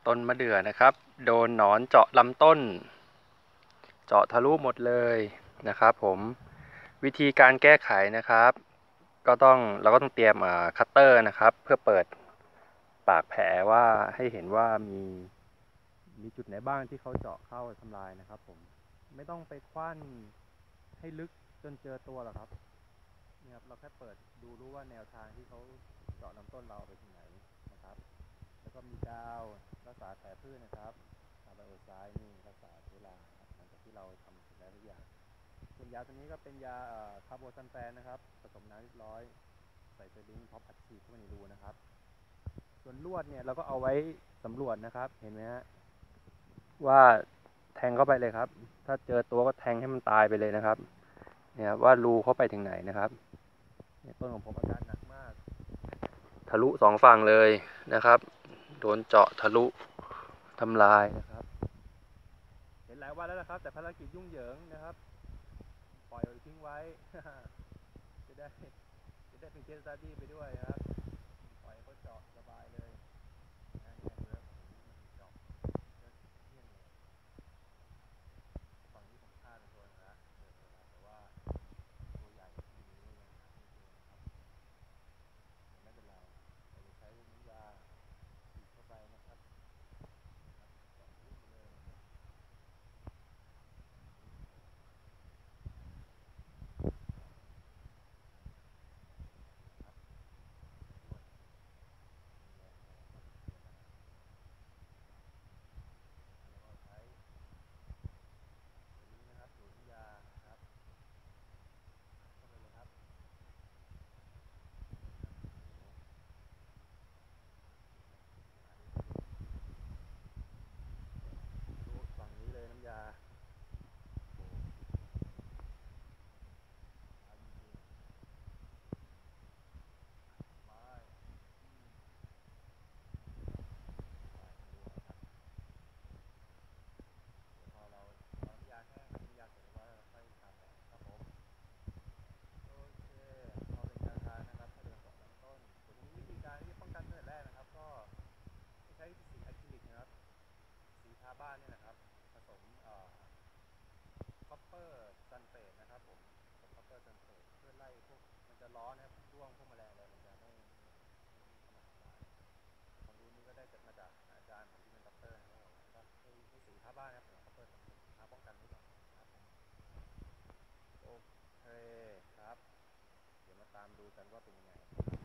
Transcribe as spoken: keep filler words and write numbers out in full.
ต้นมะเดื่อนะครับโดนหนอนเจาะลำต้นเจาะทะลุหมดเลยนะครับผมวิธีการแก้ไขนะครับก็ต้องเราก็ต้องเตรียมคัตเตอร์นะครับเพื่อเปิดปากแผลว่าให้เห็นว่ามีมีจุดไหนบ้างที่เขาเจาะเข้าทำลายนะครับผมไม่ต้องไปคว้านให้ลึกจนเจอตัวหรอกครับเนี่ยครับเราแค่เปิดดูรู้ว่าแนวทางที่เขาเจาะลำต้นเราไปถึงไหนนะครับแล้วก็มีกาวรักษาแผลพืชนะครับคาร์บอนไดออกไซด์นี่รักษาเชื้อราหลังจากที่เราทำเสร็จแล้วทุกอย่างส่วนยาตัวนี้ก็เป็นยาคาร์โบซันแฟนนะครับผสมน้ำเรียบร้อยใส่เซลิงท็อปอัดฉีดเข้าไปในรูนะครับส่วนลวดเนี่ยเราก็เอาไว้สำรวจนะครับเห็นไหมฮะว่าแทงเข้าไปเลยครับถ้าเจอตัวก็แทงให้มันตายไปเลยนะครับเนี่ยว่ารูเข้าไปถึงไหนนะครับต้นของผมอาการหนักมากทะลุสองฝั่งเลยนะครับโดนเจาะทะลุทำลายนะครับเห็นหลายวันแล้วนะครับแต่ภารกิจยุ่งเหยิงนะครับปล่อยทิ้งไว้ จะได้จะได้เป็นเคสสตัดดี้ไปด้วยนะครับปล่อยเขาเจาะสบายเลยนะเนี่ยเนื้อเจาะเนื้อเที่ยงเลยฝั่งนี้ผมฆ่าเป็นตัวนึงแล้วแต่ว่าตัวใหญ่ที่อยู่นี้ยังหาไม่เจอนะครับไม่เป็นไรเราจะใช้น้ำยาฉีดเข้าไปนะครับเจาะลึกเลยนะครับดูดน้ำยานะครับเข้าไปเลยครับดูฝั่งนี้เลยน้ำยาพอเราน้ำยาแห้งน้ำยาเสร็จแล้วเราค่อยทาแผลครับผมโอเคพอเป็นแนวทางนะครับถ้าเดินสองลำต้นส่วนนี้วิธีการที่ป้องกันตั้งแต่แรกนะครับก็ใช้สีอะคริลิกนะครับสีทาบ้านเนี่ยนะครับผสมคอปเปอร์ซัลเฟตนะครับผมผสมคอปเปอร์ซัลเฟตเพื่อไล่พวกมันจะร้อนนะครับร่วงพวกแมลงอะไรมันจะไม่เข้ามาทำลายความรู้นี้ก็ได้มาจากอาจารย์ผมที่เป็นด็อกเตอร์นะครับก็ให้ให้สีทาบ้านนะครับผสมคอปเปอร์ซัลเฟตทาป้องกันไว้ก่อนครับผมโอเคครับเดี๋ยวมาตามดูกันว่าเป็นยังไง